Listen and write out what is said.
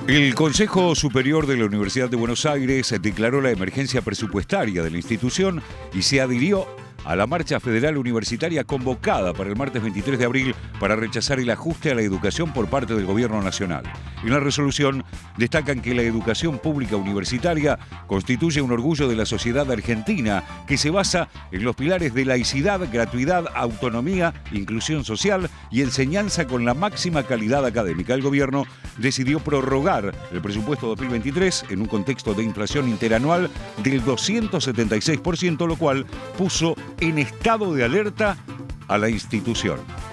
El Consejo Superior de la Universidad de Buenos Aires declaró la emergencia presupuestaria de la institución y se adhirió a la marcha federal universitaria convocada para el martes 23 de abril para rechazar el ajuste a la educación por parte del Gobierno Nacional. En la resolución destacan que la educación pública universitaria constituye un orgullo de la sociedad argentina que se basa en los pilares de laicidad, gratuidad, autonomía, inclusión social y enseñanza con la máxima calidad académica. El Gobierno decidió prorrogar el presupuesto 2023 en un contexto de inflación interanual del 276%, lo cual puso en estado de alerta a la institución.